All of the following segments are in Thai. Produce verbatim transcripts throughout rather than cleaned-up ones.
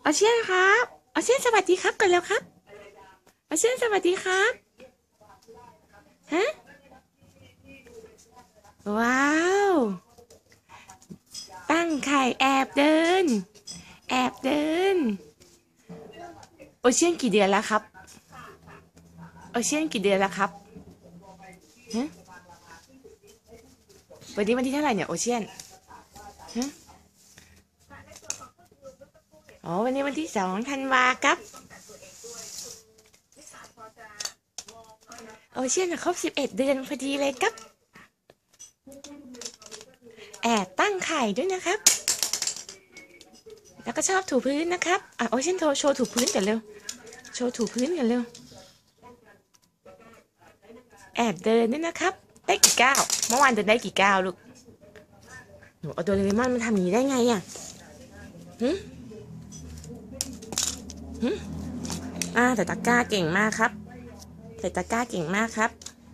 อาเชียนครับอาเชียนสวัสดีครับกันแล้วครับอาเชียนสวัสดีครับฮะว้าวตั้งไข่แอบเดินแอบเดินโอเชียนกี่เดือนแล้วครับโอเชียนกี่เดือนแล้วครับฮะวันนี้วันที่เท่าไหร่เนี่ยโอเชียนฮะอ๋อวันนี้วันที่สองธันวาครับโอเชียนครบสิบเอ็ดเดือนพอดีเลยครับแอบตั้งไข่ด้วยนะครับแล้วก็ชอบถูพื้นนะครับอ่ะโอเชียนโชว์โชว์ถูพื้นกันเร็วโชว์ถูพื้นกันเร็วแอบเดินด้วยนะครับได้กี่ก้าวเมื่อวานเดินได้กี่ก้าวลูกหนูเอาโดเรมอนมันทำอย่างนี้ได้ไงอ่ะหึหึอ่าแต่ตะกร้าเก่งมากครับแต่ตะกร้าเก่งมากครับ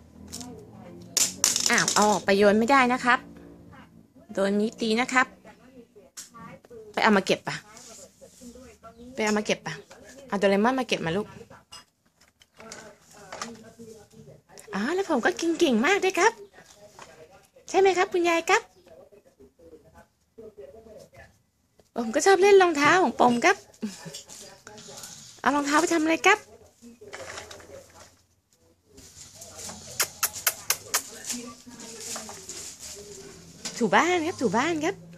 อ้าวเอาออกไปโยนไม่ได้นะครับโดนนี้ตีนะครับไปเอามาเก็บปะไปเอามาเก็บปะเอาโดเรมอนมาเก็บมาลูกอ๋อแล้วผมก็กินเก่งมากด้วยครับใช่ไหมครับคุณยายครับผมก็ชอบเล่นรองเท้าของผมครับเอารองเท้าไปทำอะไรครับถูบ้านครับถูบ้านครับ